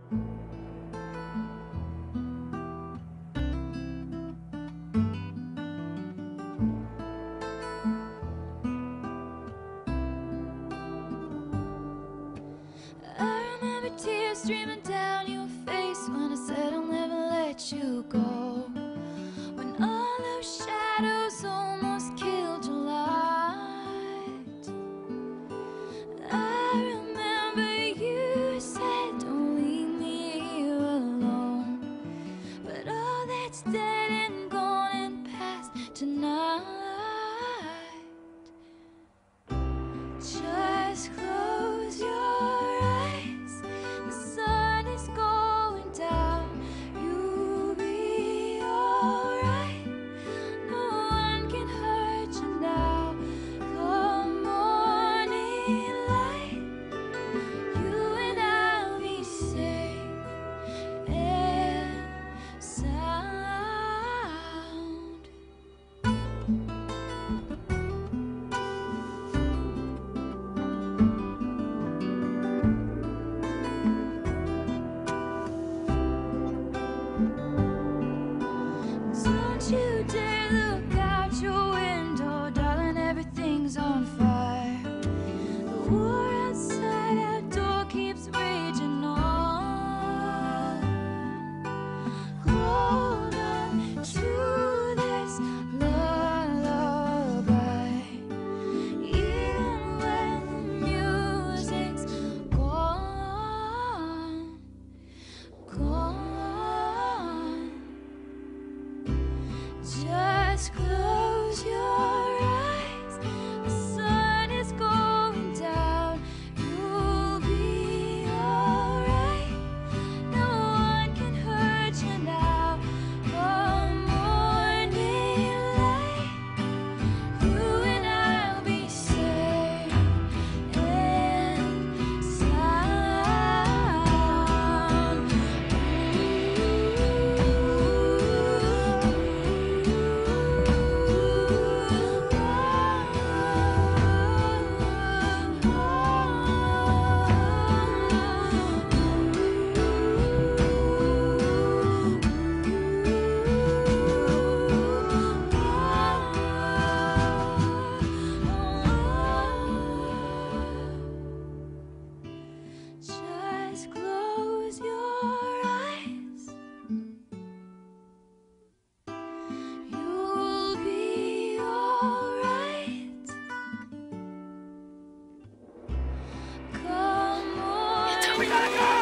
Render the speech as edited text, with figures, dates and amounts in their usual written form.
I remember tears streaming down your face when I said I'll never let you go. When all those shadows almost killed your light, I remember you said don't leave me here alone. But all that's dead and gone and past tonight. Just close your eyes, the sun is going down. You'll be alright, no one can hurt you now. Come morning light, you and I'll be safe and sound. Don't you dare look out your window, darling, everything's on fire. The war outside our door keeps raging on. Hold on to this lullaby, even when the music's gone, gone. Just close your eyes, the sun is going down. You'll be alright, no one can hurt you now. Come morning light, you and I'll be safe and sound. Just close your eyes, you'll be alright. Come on. We gotta go.